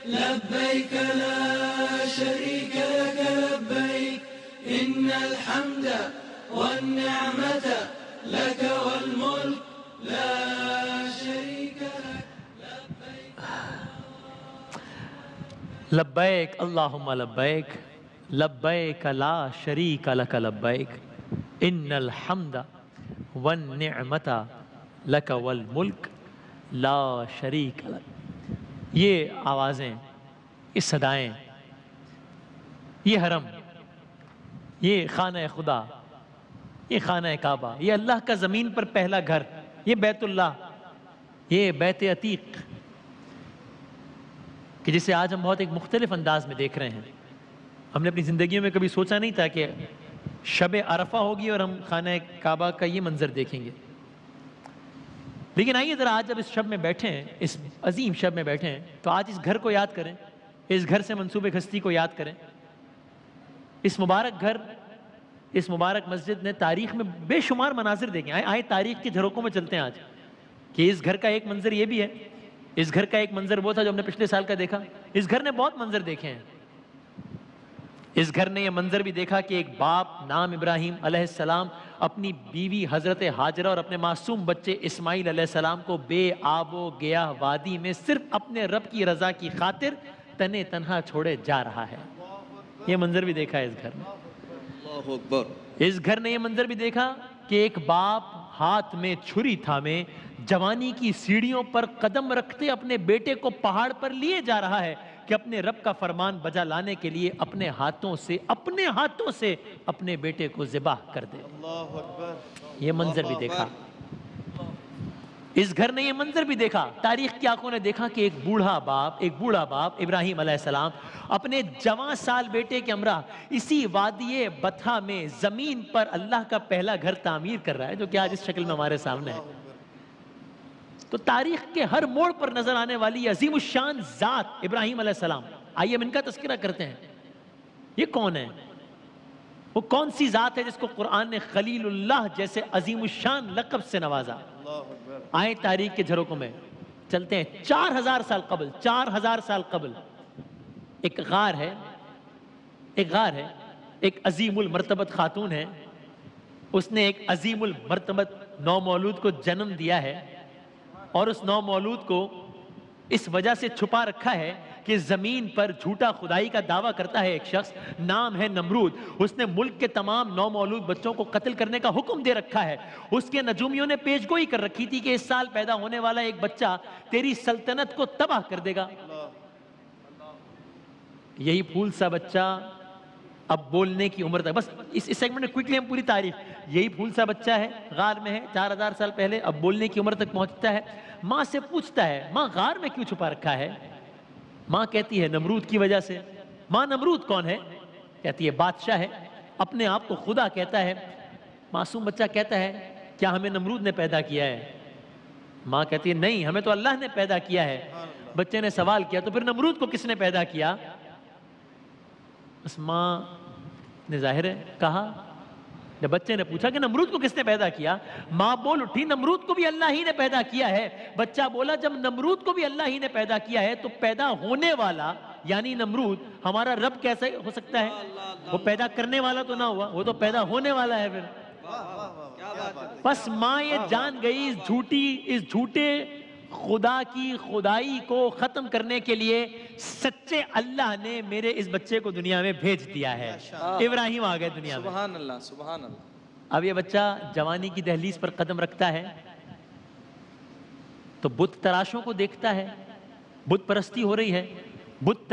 لبيك لا شريك لك لبيك إن الحمد والنعمة لك والملك لا شريك لك لبیک اللہم لبیک لبیک لا شریک لک لبیک ان الحمد والنعمت لک والملک لا شریک لک. یہ آوازیں، یہ صدائیں، یہ حرم، یہ خانہ خدا، یہ خانہ کعبہ، یہ اللہ کا زمین پر پہلا گھر، یہ بیت اللہ، یہ بیت عتیق، کہ جسے آج ہم بہت ایک مختلف انداز میں دیکھ رہے ہیں. ہم نے اپنی زندگیوں میں کبھی سوچا نہیں تھا کہ شب عرفہ ہوگی اور ہم خانہ کعبہ کا یہ منظر دیکھیں گے. لیکن آئیے ذرا آج جب اس شب میں بیٹھے ہیں، اس عظیم شب میں بیٹھے ہیں، تو آج اس گھر کو یاد کریں، اس گھر سے منسوب ہستی کو یاد کریں. اس مبارک گھر، اس مبارک مسجد نے تاریخ میں بے شمار مناظر دیکھے. آئے تاریخ کے جھروکوں میں چلتے ہیں آج، کہ اس گھر کا ایک منظر یہ بھی ہے، اس گھر کا ایک منظر وہ تھا جو ہم نے پچھلے سال کا دیکھا. اس گھر نے بہت منظر دیکھے ہیں. اس گھر نے یہ منظر بھی دیکھا کہ ایک باپ نام ابراہیم علیہ السلام اپنی بیوی حضرت ہاجرہ اور اپنے معصوم بچے اسماعیل علیہ السلام کو بے آب و گیاہ وادی میں صرف اپنے رب کی رضا کی خاطر تنے تنہا چھوڑے جا رہا ہے. یہ منظر بھی دیکھا ہے اس گھر نے. اللہ اکبر. اس گھر نے یہ منظر بھی دیکھا کہ ایک باپ ہاتھ میں چھری تھامے جوانی کی سیڑھیوں پر قدم رکھتے اپنے بیٹے کو پہاڑ پر لیے جا رہا ہے کہ اپنے رب کا فرمان بجا لانے کے لیے اپنے ہاتھوں سے اپنے بیٹے کو ذبح کر دے. اللہ اکبر. یہ منظر بھی دیکھا. اس گھر نے یہ منظر بھی دیکھا، تاریخ کی آنکھوں نے دیکھا کہ ایک بوڑھا باپ ابراہیم علیہ السلام اپنے جوان سال بیٹے کے ہمراہ اسی وادی بطحا میں زمین پر اللہ کا پہلا گھر تعمیر کر رہا ہے، جو کہ آج اس شکل میں ہمارے سامنے ہے. تو تاریخ کے ہر موڑ پر نظر آنے والی عظیم الشان ذات ابراہیم علیہ السلام، آئیے ہم ان کا تذکرہ کرتے ہیں. یہ کون ہے؟ وہ کون سی ذات ہے جس کو قرآن نے خلیل اللہ جیسے عظیم الشان لقب سے نوازا؟ آئیں تاریخ کے جھروکوں میں چلتے ہیں. 4000 سال قبل ایک غار ہے، ایک عظیم المرتبت خاتون ہے. اس نے ایک عظیم المرتبت نومولود کو جنم دیا ہے، اور اس نومولود کو اس وجہ سے چھپا رکھا ہے کہ زمین پر جھوٹا خدائی کا دعویٰ کرتا ہے ایک شخص، نام ہے نمرود. اس نے ملک کے تمام نومولود بچوں کو قتل کرنے کا حکم دے رکھا ہے. اس کے نجومیوں نے پیش گوئی کر رکھی تھی کہ اس سال پیدا ہونے والا ایک بچہ تیری سلطنت کو تباہ کر دے گا. یہی پھول سا بچہ اب بولنے کی عمر تک، بس اس سیگمنٹ میں کوئکلی ہم پوری تاریخ، یہی پھول سا بچہ ہے، غار میں ہے 4000 سال پہلے، اب بولنے کی عمر تک پہنچتا ہے. ماں سے پوچھتا ہے، ماں غار میں کیوں چھپا رکھا ہے؟ ماں کہتی ہے نمرود کی وجہ سے. ماں نمرود کون ہے؟ کہتی ہے بادشاہ ہے، اپنے آپ کو خدا کہتا ہے. معصوم بچہ کہتا ہے کیا ہمیں نمرود نے پیدا کیا ہے؟ ماں کہتی ہے نہیں، ہمیں تو اللہ نے پیدا کیا ہے. بچے نے سوال کیا تو پھر نمرود کو کس نے پیدا کیا؟ بس ماں نے ظاہر ہے کہا، جب بچے نے پوچھا کہ نمرود کو کس نے پیدا کیا، ماں بول اٹھی نمرود کو بھی اللہ ہی نے پیدا کیا ہے. بچہ بولا جب نمرود کو بھی اللہ ہی نے پیدا کیا ہے تو پیدا ہونے والا یعنی نمرود ہمارا رب کیسے ہو سکتا ہے؟ وہ پیدا کرنے والا تو نہ ہوا، وہ تو پیدا ہونے والا ہے. پھر بس ماں یہ جان گئی اس جھوٹے خدا کی خدائی کو ختم کرنے کے لیے سچے اللہ نے میرے اس بچے کو دنیا میں بھیج دیا ہے. ابراہیم آ گئے دنیا میں. سبحان اللہ سبحان اللہ. اب یہ بچہ جوانی کی دہلیز پر قدم رکھتا ہے تو بت تراشوں کو دیکھتا ہے، بت پرستی ہو رہی ہے. بت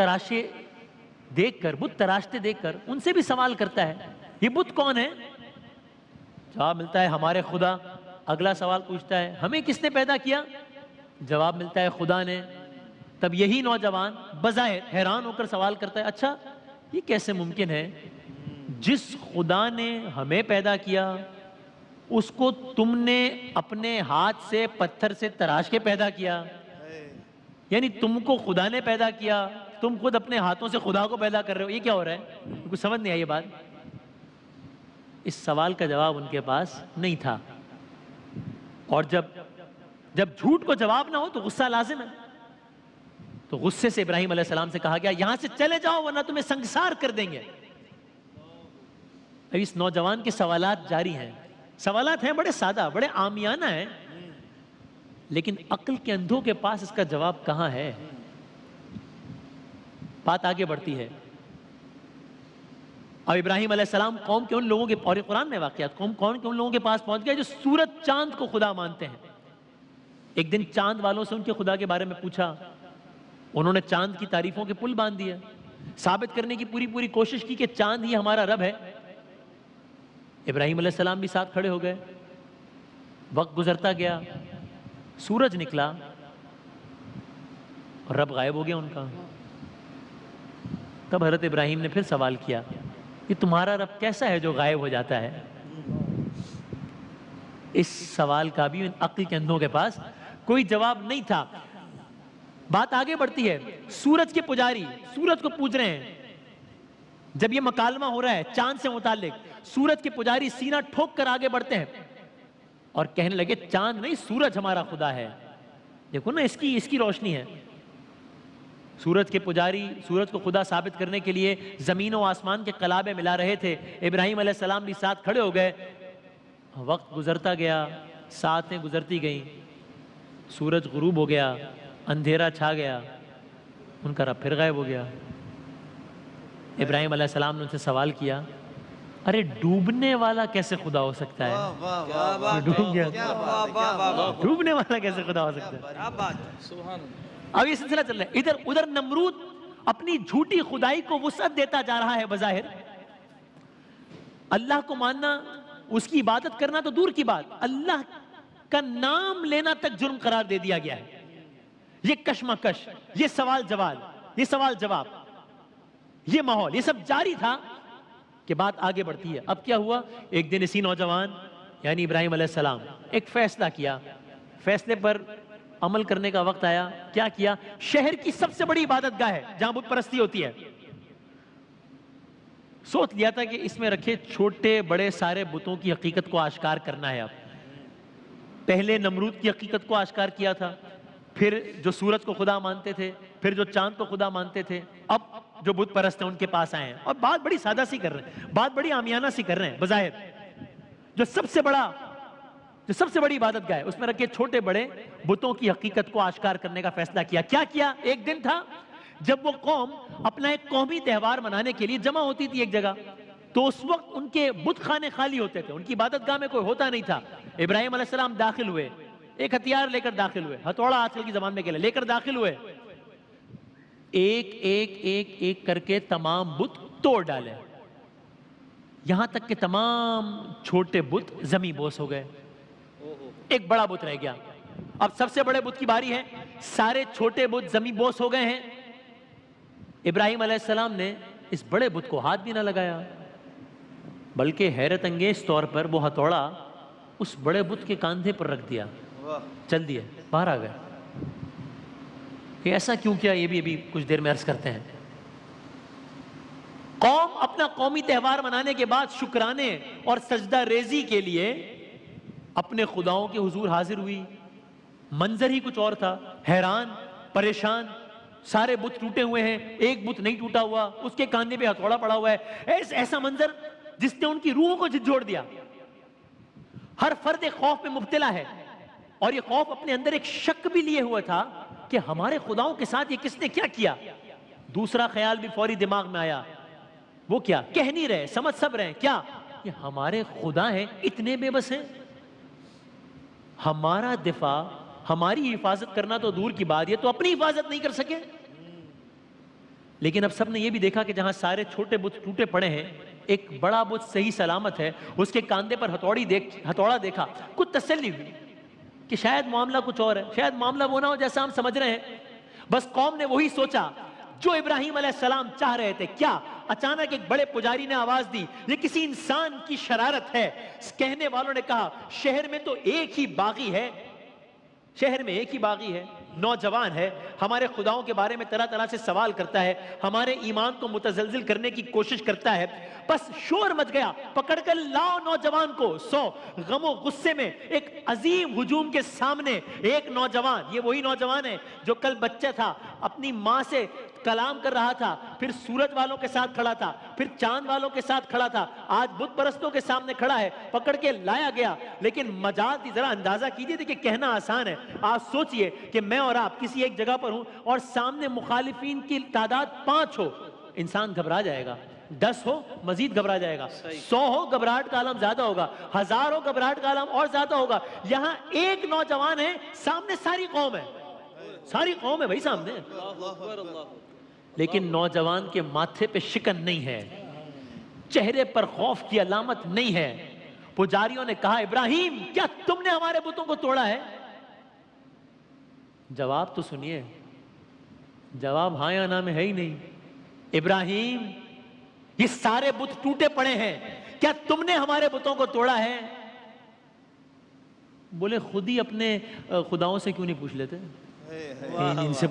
تراشتے دیکھ کر ان سے بھی سوال کرتا ہے یہ بت کون ہے؟ جواب ملتا ہے ہمارے خدا. اگلا سوال پوچھتا ہے ہمیں کس نے پیدا کیا؟ جواب ملتا ہے خدا نے. تب یہی نوجوان بظاہر حیران ہو کر سوال کرتا ہے اچھا یہ کیسے ممکن ہے؟ جس خدا نے ہمیں پیدا کیا اس کو تم نے اپنے ہاتھ سے پتھر سے تراش کے پیدا کیا، یعنی تم کو خدا نے پیدا کیا، تم خود اپنے ہاتھوں سے خدا کو پیدا کر رہے ہو. یہ کیا ہو رہا ہے؟ کچھ سمجھ نہیں آئی یہ بات. اس سوال کا جواب ان کے پاس نہیں تھا. اور جب جھوٹ کو جواب نہ ہو تو غصہ لازم ہے. تو غصے سے ابراہیم علیہ السلام سے کہا گیا یہاں سے چلے جاؤ ورنہ تمہیں سنگسار کر دیں گے. اب اس نوجوان کے سوالات جاری ہیں. سوالات ہیں بڑے سادہ، بڑے عامیانہ ہیں، لیکن عقل کے اندھوں کے پاس اس کا جواب کہاں ہے؟ بات آگے بڑھتی ہے. اب ابراہیم علیہ السلام قوم کے ان لوگوں کے، اور قرآن میں واقعات، قوم کے ان لوگوں کے پاس پہنچ گئے جو سورج چاند کو خدا مانتے ہیں. ایک دن چاند والوں سے ان کے خدا کے بارے میں پوچھا. انہوں نے چاند کی تعریفوں کے پل باندھ دیے، ثابت کرنے کی پوری کوشش کی کہ چاند ہی ہمارا رب ہے. ابراہیم علیہ السلام بھی ساتھ کھڑے ہو گئے. وقت گزرتا گیا، سورج نکلا اور رب غائب ہو گیا ان کا. تب حضرت ابراہیم نے پھر سوال کیا کہ تمہارا رب کیسا ہے جو غائب ہو جاتا ہے؟ اس سوال کا بھی عقل کے اندھوں کے پاس کوئی جواب نہیں تھا. بات آگے بڑھتی ہے. سورج کے پجاری سورج کو پوچھ رہے ہیں. جب یہ مکالمہ ہو رہا ہے چاند سے متعلق، سورج کے پجاری سینہ ٹھوک کر آگے بڑھتے ہیں اور کہنے لگے چاند نہیں، سورج ہمارا خدا ہے. دیکھو نا، اس کی روشنی ہے. سورج کے پجاری سورج کو خدا ثابت کرنے کے لیے زمین و آسمان کے قلابے ملا رہے تھے. ابراہیم علیہ السلام بھی ساتھ کھڑے ہو گئے. وقت گزرتا گیا، ساعتیں گزرتی گئیں، سورج غروب ہو گیا، اندھیرا چھا گیا، ان کا رب پھر غائب ہو گیا. ابراہیم علیہ السلام نے ان سے سوال کیا، ارے ڈوبنے والا کیسے خدا ہو سکتا ہے؟ ڈوب گیا، ڈوبنے والا کیسے خدا ہو سکتا ہے؟ اب یہ سلسلہ چل رہا ہے. ادھر نمرود اپنی جھوٹی خدائی کو وسعت دیتا جا رہا ہے. بظاہر اللہ کو ماننا، اس کی عبادت کرنا تو دور کی بات، اللہ کا نام لینا تک جرم قرار دے دیا گیا ہے. یہ کشمکش، یہ سوال جواب، یہ ماحول، یہ سب جاری تھا کہ بات آگے بڑھتی ہے. اب کیا ہوا؟ ایک دن اسی نوجوان یعنی ابراہیم علیہ السلام ایک فیصلہ کیا. فیصلے پر عمل کرنے کا وقت آیا. کیا کیا؟ شہر کی سب سے بڑی عبادت گاہ ہے جہاں بت پرستی ہوتی ہے، سوچ لیا تھا کہ اس میں رکھے چھوٹے بڑے سارے بتوں کی حقیقت کو آشکار کرنا ہے. اب پہلے نمرود کی حقیقت کو آشکار کیا تھا، پھر جو سورج کو خدا مانتے تھے، پھر جو چاند کو خدا مانتے تھے، اب جو بت پرست ہیں ان کے پاس آئے ہیں اور بات بڑی سادہ سی کر رہے ہیں، بات بڑی عامیانہ سی کر رہے ہیں. بظاہر جو سب سے بڑی عبادت گاہ ہے اس میں رکھے چھوٹے بڑے بتوں کی حقیقت کو آشکار کرنے کا فیصلہ کیا. کیا کیا؟ ایک دن تھا جب وہ قوم اپنا ایک قومی تہوار منانے کے لیے جمع ہوتی تھی ایک جگہ، تو اس وقت ان کے بت خانے خالی ہوتے تھے، ان کی عبادت گاہ میں کوئی ہوتا نہیں تھا. ابراہیم علیہ السلام داخل ہوئے، ایک ہتھیار لے کر داخل ہوئے، ہتھوڑا آج کل کی زبان میں لے کر داخل ہوئے. ایک کر کے تمام بت توڑ ڈالے، یہاں تک کہ تمام چھوٹے بت زمیں بوس ہو گئے. ایک بڑا بت رہ گیا. اب سب سے بڑے بت کی باری ہے، سارے چھوٹے بت زمیں بوس ہو گئے ہیں. ابراہیم علیہ السلام نے اس بڑے بت کو ہاتھ بھی نہ لگایا، بلکہ حیرت انگیز طور پر وہ ہتھوڑا اس بڑے بت کے کاندھے پر رکھ دیا، چل دیا، باہر آ گئے. کہ ایسا کیوں کیا؟ یہ بھی ابھی کچھ دیر میں عرض کرتے ہیں. قوم اپنا قومی تہوار منانے کے بعد شکرانے اور سجدہ ریزی کے لیے اپنے خداؤں کے حضور حاضر ہوئی. منظر ہی کچھ اور تھا، حیران، پریشان. سارے بت ٹوٹے ہوئے ہیں، ایک بت نہیں ٹوٹا ہوا، اس کے کاندھے پہ ہتھوڑا پڑا ہوا ہے. ایسا منظر جس نے ان کی روحوں کو جھنجھوڑ دیا. ہر فرد ایک خوف میں مبتلا ہے، اور یہ خوف اپنے اندر ایک شک بھی لیے ہوئے تھا کہ ہمارے خداؤں کے ساتھ یہ کس نے کیا کیا. دوسرا خیال بھی فوری دماغ میں آیا، وہ کیا؟ کہہ نہیں رہے، سمجھ سب رہے، کیا کہ ہمارے خدا ہیں اتنے بے بس ہیں، ہمارا دفاع، ہماری حفاظت کرنا تو دور کی بات، یہ تو اپنی حفاظت نہیں کر سکے. لیکن اب سب نے یہ بھی دیکھا کہ جہاں سارے چھوٹے بت ٹوٹے پڑے ہیں، ایک بڑا بت صحیح سلامت ہے. اس کے کاندھے پر ہتھوڑا دیکھا، کچھ تسلی ہوئی کہ شاید معاملہ کچھ اور ہے، شاید معاملہ وہ نہ ہو جیسا ہم سمجھ رہے ہیں. بس قوم نے وہی سوچا جو ابراہیم علیہ السلام چاہ رہے تھے. کیا؟ اچانک ایک بڑے پجاری نے آواز دی، یہ کسی انسان کی شرارت ہے. کہنے والوں نے کہا، شہر میں تو ایک ہی باغی ہے، شہر میں ایک ہی باغی ہے. نوجوان ہے، ہمارے خداؤں کے بارے میں طرح طرح سے سوال کرتا ہے، ہمارے ایمان کو متزلزل کرنے کی کوشش کرتا ہے، بس شور مچ گیا، پکڑ کر لاؤ نوجوان کو۔ غم و غصے میں ایک عظیم ہجوم کے سامنے ایک نوجوان، یہ وہی نوجوان ہے جو کل بچہ تھا، اپنی ماں سے کلام کر رہا تھا، پھر سورج والوں کے ساتھ کھڑا تھا، پھر چاند والوں کے ساتھ کھڑا تھا، آج بت پرستوں کے سامنے کھڑا ہے، پکڑ کے لایا گیا۔ لیکن مجاز کی ذرا اندازہ کیجئے، دیکھیں کہنا آسان ہے، آپ سوچئے کہ میں اور آپ کسی ایک جگہ پر ہوں اور سامنے مخالفین کی تعداد 5 ہو، انسان گھبرا جائے گا، 10 ہو مزید گھبرا جائے گا، 100 ہو گھبراہٹ کا عالم زیادہ ہوگا، 1000 ہو گھبراہٹ کا عالم اور زیادہ ہوگا۔ یہاں ایک نوجوان ہے، سامنے ساری قوم ہے، ساری قوم ہے بھائی سامنے، لیکن نوجوان کے ماتھے پہ شکن نہیں ہے، چہرے پر خوف کی علامت نہیں ہے۔ پجاریوں نے کہا ابراہیم کیا تم نے ہمارے بتوں کو توڑا ہے؟ جواب تو سنیے، جواب ہاں یا نہ میں ہے ہی نہیں۔ ابراہیم یہ سارے بت ٹوٹے پڑے ہیں، کیا تم نے ہمارے بتوں کو توڑا ہے؟ بولے خود ہی اپنے خداؤں سے کیوں نہیں پوچھ لیتے؟ ان سے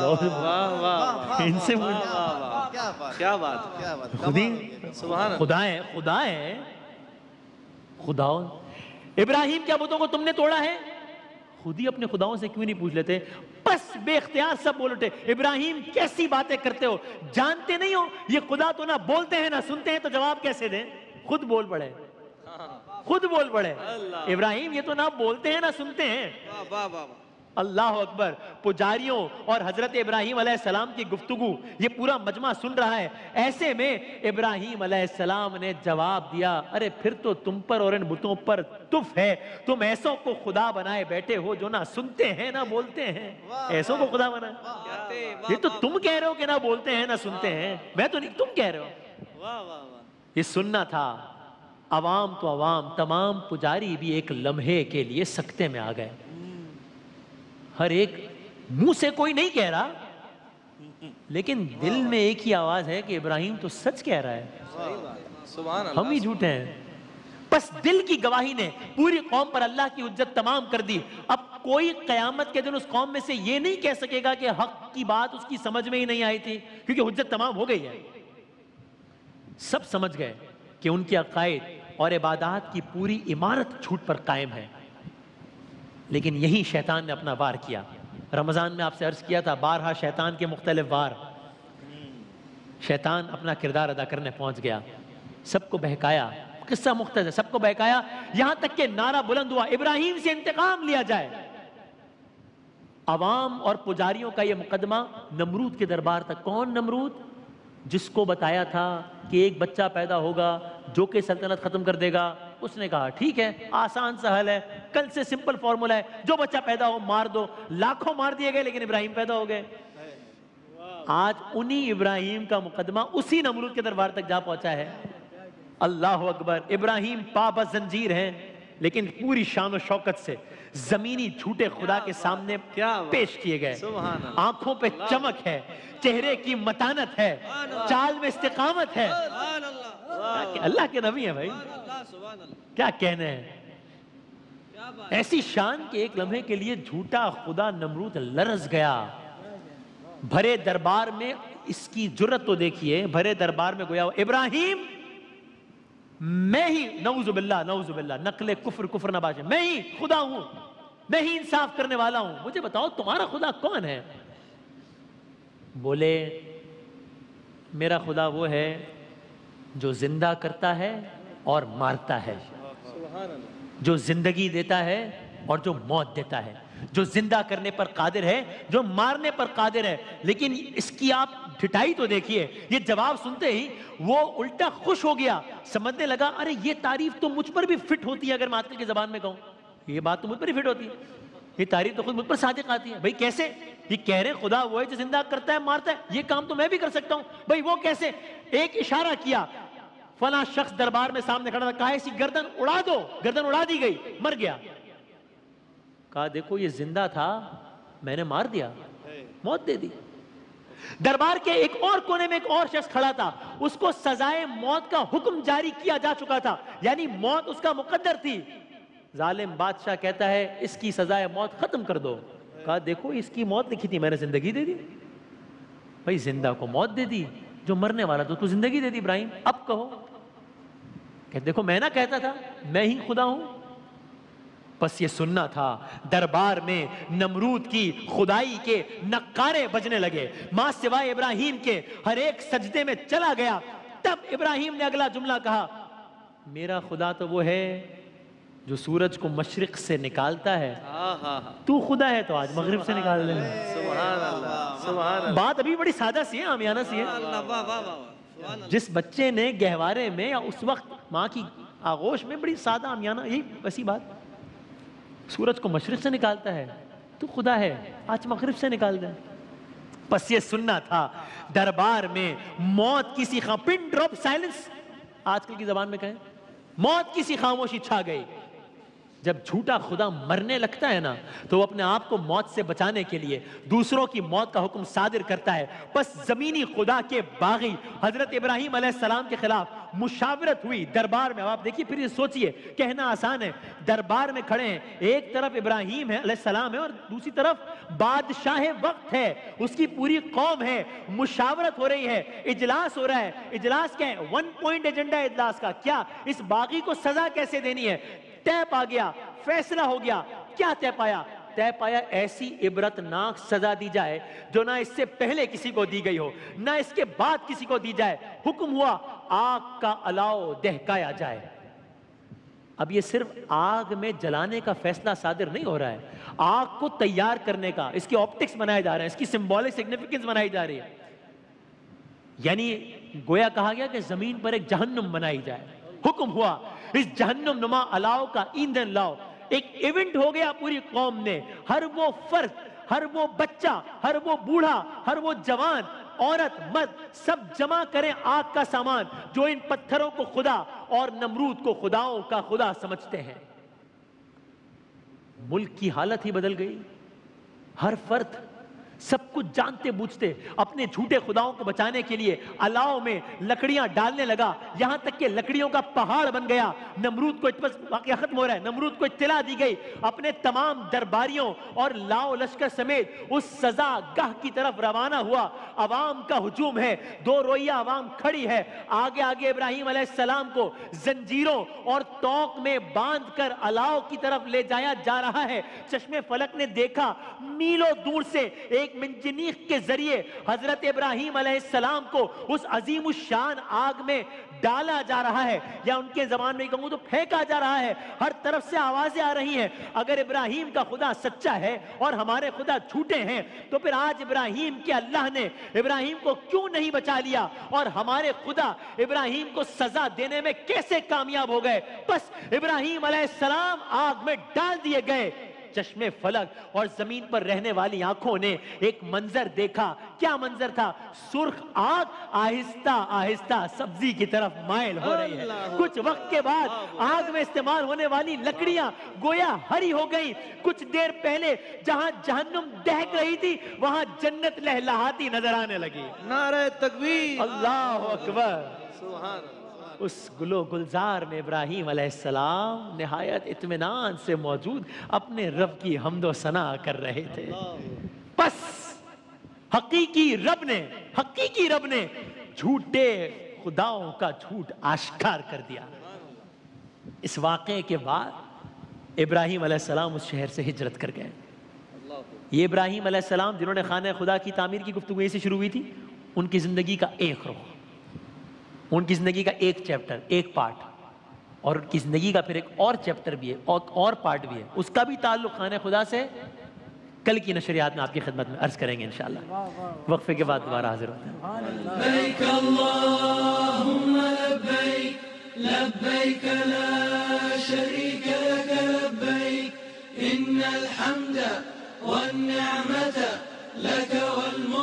خدا ہے خداؤں۔ ابراہیم کیا بتوں کو تم نے توڑا ہے؟ خود ہی اپنے خداؤں سے کیوں نہیں پوچھ لیتے؟ بس بے اختیار سب بول اٹھے ابراہیم کیسی باتیں کرتے ہو، جانتے نہیں ہو یہ خدا تو نہ بولتے ہیں نہ سنتے ہیں، تو جواب کیسے دیں؟ خود بول پڑے، خود بول پڑے ابراہیم یہ تو نہ بولتے ہیں نہ سنتے ہیں۔ اللہ اکبر۔ پجاریوں اور حضرت ابراہیم علیہ السلام کی گفتگو یہ پورا مجمع سن رہا ہے، ایسے میں ابراہیم علیہ السلام نے جواب دیا ارے پھر تو تم پر اور ان بتوں پر تف ہے، تم ایسوں کو خدا بنائے بیٹھے ہو جو نہ سنتے ہیں نہ بولتے ہیں۔ ایسوں کو خدا بنائے، یہ تو تم کہہ رہے ہو کہ نہ بولتے ہیں نہ سنتے ہیں، میں تو نہیں، تم کہہ رہے ہو۔ یہ سننا تھا۔ عوام تو عوام، تمام پجاری بھی ایک لمحے کے لیے سکتے میں آ گئے۔ ہر ایک منہ سے کوئی نہیں کہہ رہا، لیکن دل میں ایک ہی آواز ہے کہ ابراہیم تو سچ کہہ رہا ہے، ہم ہی جھوٹے ہیں۔ بس دل کی گواہی نے پوری قوم پر اللہ کی حجت تمام کر دی۔ اب کوئی قیامت کے دن اس قوم میں سے یہ نہیں کہہ سکے گا کہ حق کی بات اس کی سمجھ میں ہی نہیں آئی تھی، کیونکہ حجت تمام ہو گئی ہے۔ سب سمجھ گئے کہ ان کے عقائد اور عبادات کی پوری عمارت جھوٹ پر قائم ہے، لیکن یہی شیطان نے اپنا وار کیا۔ رمضان میں آپ سے عرض کیا تھا بارہا شیطان کے مختلف وار، شیطان اپنا کردار ادا کرنے پہنچ گیا، سب کو بہکایا، قصہ مختصر، سب کو بہکایا، یہاں تک کہ نعرہ بلند ہوا ابراہیم سے انتقام لیا جائے۔ عوام اور پجاریوں کا یہ مقدمہ نمرود کے دربار تک۔ کون نمرود؟ جس کو بتایا تھا کہ ایک بچہ پیدا ہوگا جو کہ سلطنت ختم کر دے گا، اس نے کہا ٹھیک ہے، آسان سا حل ہے، کل سے سمپل فارمولا ہے، جو بچہ پیدا ہو مار دو۔ لاکھوں مار دیے گئے لیکن ابراہیم پیدا ہو گئے۔ آج انہی ابراہیم کا مقدمہ اسی نمرود کے دربار تک جا پہنچا ہے۔ اللہ اکبر۔ ابراہیم پابہ زنجیر ہیں لیکن پوری شان و شوکت سے زمینی جھوٹے خدا کے سامنے پیش کیے گئے۔ آنکھوں پہ چمک ہے، چہرے کی متانت ہے، چال میں استقامت ہے۔ اللہ کے نبی ہیں بھائی، کیا کہنے ہیں۔ ایسی شان کے ایک لمحے کے لیے جھوٹا خدا نمرود لرز گیا۔ بھرے دربار میں اس کی جرت تو دیکھیے، بھرے دربار میں گویا ابراہیم میں ہی، نعوذ باللہ، نقل کفر نباشے، میں ہی خدا ہوں، میں ہی انصاف کرنے والا ہوں، مجھے بتاؤ تمہارا خدا کون ہے؟ بولے میرا خدا وہ ہے جو زندہ کرتا ہے اور مارتا ہے، جو زندگی دیتا ہے اور جو موت دیتا ہے، جو زندہ کرنے پر قادر ہے، جو مارنے پر قادر ہے۔ لیکن اس کی آپ ڈھٹائی تو دیکھیے، یہ جواب سنتے ہی وہ الٹا خوش ہو گیا، سمجھنے لگا ارے یہ تعریف تو مجھ پر بھی فٹ ہوتی ہے، اگر میں آج کی زبان میں کہوں یہ بات تو مجھ پر ہی فٹ ہوتی ہے، یہ تعریف تو خود مجھ پر صادق آتی ہے۔ بھائی کیسے؟ یہ کہہ رہے خدا وہ ہے جو زندہ کرتا ہے مارتا ہے، یہ کام تو میں بھی کر سکتا ہوں۔ بھائی وہ کیسے؟ ایک اشارہ کیا، فلاں شخص دربار میں سامنے کھڑا تھا، کہا ایسی گردن اڑا دو، گردن اڑا دی گئی، مر گیا۔ کہا دیکھو یہ زندہ تھا، میں نے مار دیا، موت دے دی۔ دربار کے ایک اور کونے میں ایک اور شخص کھڑا تھا، اس کو سزائے موت کا حکم جاری کیا جا چکا تھا، یعنی موت اس کا مقدر تھی۔ ظالم بادشاہ کہتا ہے اس کی سزائے موت ختم کر دو، کہا دیکھو اس کی موت لکھی تھی، میں نے زندگی دے دی. بھائی زندہ کو موت دے دی، جو مرنے والا تو اس کو زندگی دے دی ابراہیم. اب کہو کہ دیکھو میں نہ کہتا تھا میں ہی خدا ہوں. بس یہ سننا تھا. دربار میں نمرود کی خدائی کے نقارے بجنے لگے، ماں سوائے ابراہیم کے ہر ایک سجدے میں چلا گیا. تب ابراہیم نے اگلا جملہ کہا، میرا خدا تو وہ ہے جو سورج کو مشرق سے نکالتا ہے. تو خدا ہے تو آج مغرب سے نکال دے. سبحان اللہ سبحان اللہ. بات ابھی بڑی سادہ سی ہے، عامیانہ سی ہے. جس بچے نے گہوارے میں یا اس وقت ماں کی آغوش میں بڑی سادہ عامیانہ یہی ویسی بات، سورج کو مشرق سے نکالتا ہے تو خدا ہے، آج مغرب سے نکال دے. بس یہ سننا تھا. دربار میں موت کسی پن ڈراپ سائلنس، آج کل کی زبان میں کہیں موت کسی خاموشی چھا گئی. جب جھوٹا خدا مرنے لگتا ہے نا تو وہ اپنے آپ کو موت سے بچانے کے لیے دوسروں کی موت کا حکم صادر کرتا ہے. بس زمینی خدا کے باغی حضرت ابراہیم علیہ السلام کے خلاف مشاورت ہوئی دربار میں. اب آپ دیکھیے پھر یہ سوچئے، کہنا آسان ہے، دربار میں کھڑے ہیں، ایک طرف ابراہیم ہے علیہ السلام ہے اور دوسری طرف بادشاہ وقت ہے، اس کی پوری قوم ہے. مشاورت ہو رہی ہے، اجلاس ہو رہا ہے. اجلاس کیا ہے؟ 1 پوائنٹ ایجنڈا ہے اجلاس کا. کیا اس باغی کو سزا کیسے دینی ہے؟ طے پا گیا، فیصلہ ہو گیا. کیا طے پایا؟ طے پایا ایسی عبرتناک سزا دی جائے جو نہ اس سے پہلے کسی کو دی گئی ہو، نہ اس کے بعد کسی کو دی جائے. حکم ہوا آگ کا الاؤ دہکایا جائے. اب یہ صرف آگ میں جلانے کا فیصلہ صادر نہیں ہو رہا ہے، آگ کو تیار کرنے کا، اس کی آپٹکس بنائے جا رہے ہیں، اس کی سمبولک سگنیفیکنس بنائی جا رہی ہے. یعنی گویا کہا گیا کہ زمین پر ایک جہنم بنائی جائے. حکم ہوا اس جہنم نما الاؤ کا ایندھن لاؤ. ایک ایونٹ ہو گیا پوری قوم نے. ہر وہ فرد، ہر وہ بچہ، ہر وہ بوڑھا، ہر وہ جوان، عورت، مرد، سب جمع کریں آگ کا سامان جو ان پتھروں کو خدا اور نمرود کو خداؤں کا خدا سمجھتے ہیں. ملک کی حالت ہی بدل گئی. ہر فرد سب کچھ جانتے بوجھتے اپنے جھوٹے خداؤں کو بچانے کے لیے الاؤ میں لکڑیاں ڈالنے لگا، یہاں تک کہ لکڑیوں کا پہاڑ بن گیا. نمرود کو واقعہ ختم ہو رہا ہے. نمرود کو اطلاع دی گئی، اپنے تمام درباریوں اور لاؤ لشکر سمیت اس سزا گاہ کی طرف روانہ ہوا. عوام کا ہجوم ہے، دو رویہ عوام کھڑی ہے. آگے آگے ابراہیم علیہ السلام کو زنجیروں اور توق میں باندھ کر الاؤ کی طرف لے جایا جا رہا ہے. چشمے فلک نے دیکھا میلوں دور سے ایک منجنیق کے ذریعے حضرت ابراہیم علیہ السلام کو اس عظیم الشان آگ میں ڈالا جا رہا ہے، یا ان کے زبان میں کہوں تو پھینکا جا رہا ہے. ہر طرف سے آوازیں آ رہی ہیں. اگر ابراہیم کا خدا سچا ہے اور ہمارے خدا جھوٹے ہیں تو پھر آج ابراہیم کے اللہ نے ابراہیم کو کیوں نہیں بچا لیا، اور ہمارے خدا ابراہیم کو سزا دینے میں کیسے کامیاب ہو گئے؟ بس ابراہیم علیہ السلام آگ میں ڈال دیے گئے. چشمے فلک اور زمین پر رہنے والی آنکھوں نے ایک منظر دیکھا. کیا منظر تھا؟ سرخ آگ آہستہ آہستہ سبزی کی طرف مائل ہو رہی ہے. کچھ وقت کے بعد آگ میں استعمال ہونے والی لکڑیاں گویا ہری ہو گئی. کچھ دیر پہلے جہاں جہنم دہک رہی تھی وہاں جنت لہلہاتی نظر آنے لگی. نعرہ تکبیر، اللہ اکبر. سبحان اللہ. اس گلو گلزار میں ابراہیم علیہ السلام نہایت اطمینان سے موجود اپنے رب کی حمد و ثنا کر رہے تھے. بس حقیقی رب نے جھوٹے خداؤں کا جھوٹ آشکار کر دیا. اس واقعے کے بعد ابراہیم علیہ السلام اس شہر سے ہجرت کر گئے. یہ ابراہیم علیہ السلام جنہوں نے خانہ خدا کی تعمیر کی گفتگو یہیں سے شروع ہوئی تھی، ان کی زندگی کا ایک رخ، ان کی زندگی کا ایک چیپٹر، ایک پارٹ، اور ان کی زندگی کا پھر ایک اور چیپٹر بھی ہے اور پارٹ بھی ہے، اس کا بھی تعلق خانہ خدا سے کل کی نشریات میں آپ کی خدمت میں عرض کریں گے انشاءاللہ. وقفے کے بعد دوبارہ حاضر ہوتے ہیں. لبیک اللہم لبیک لبیک لا شریک لک لبیک ان الحمد والنعمت لک والملک